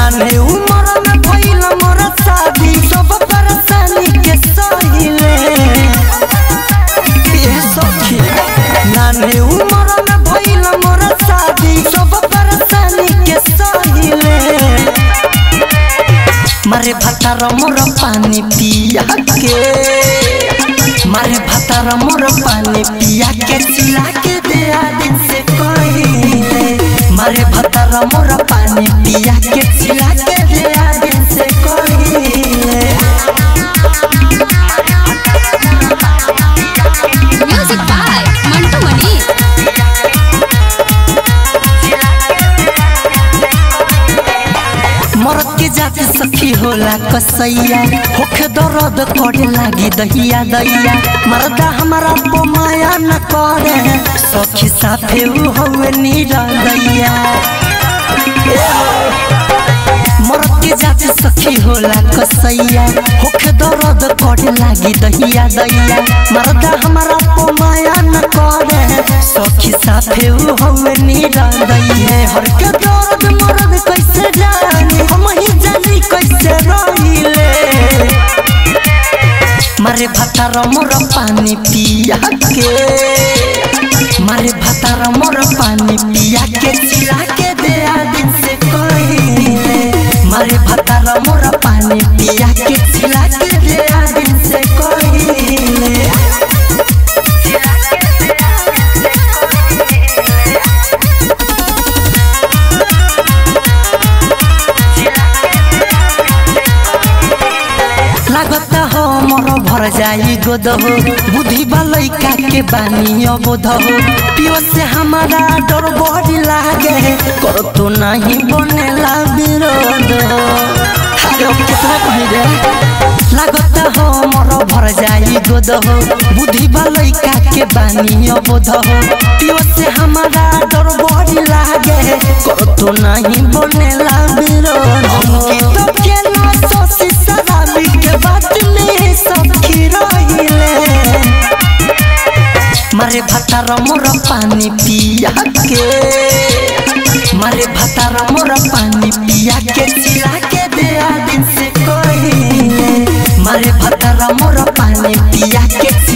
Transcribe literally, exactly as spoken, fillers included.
नाने उम्र में भइल मोर शादी सब परेशानी के सहिले ये सखी नाने उम्र में भइल मोर शादी सब परेशानी के सहिले मारे भातार मोर पानी पिया के मारे भातार मोर पानी पिया के चिल्ला के दे दिन से कहिले मारे भातार मोर पानी पिया के चिल्ला के दे दिन से कहिले म्यूजिक बाय मंटू मणि मरद के जाति सखी होला कसैया होखे दर्द करे लागी दहिया दैया मरदा हमारा माया न करे सखी साथे उ हवे निरदैया मरद के जाति सखी होला कसैया होखे दर्द करे लागी दहिया दैया मरदा हमारा माया न करे सखी साथे उ हवे निरदैया हर के दर्द मरद कैसे जाने हम ही जानी कैसे रहिले मारे भातार मोर पानी पिया के मारे भातार मोर पानी पिया के चिल्ला के दे दिन से कहिले मारे भातार मोर पानी पिया के चिल्ला के दे दिन से कहिले लागता हो मोर भर जाई गोद हो बुद्धि लइका के बानी अबोध हो पियो से हमारा डर बड़ी लागे कर तो नहीं बनेला विरोध अरे कितना कही रे लागता हो मोर भर जाई गोद हो बुद्धि लइका के बानी अबोध हो पियो से हमारा डर बड़ी लागे कर तो नहीं बनेला विरोध तो केना सोसी शराबी के बात में सखी रहिले मारे भातार मोर पानी पिया के मारे भातार मोर पानी पिया के चिल्ला के दे दिन से कहिले मारे भातार मोर पानी पिया के